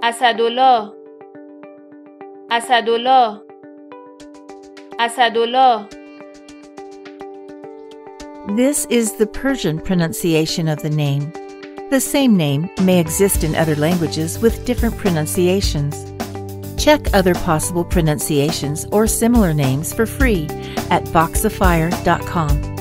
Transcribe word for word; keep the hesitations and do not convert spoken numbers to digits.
اسدالله اسدالله اسدالله. This is the Persian pronunciation of the name. The same name may exist in other languages with different pronunciations. Check other possible pronunciations or similar names for free at voxifier dot com.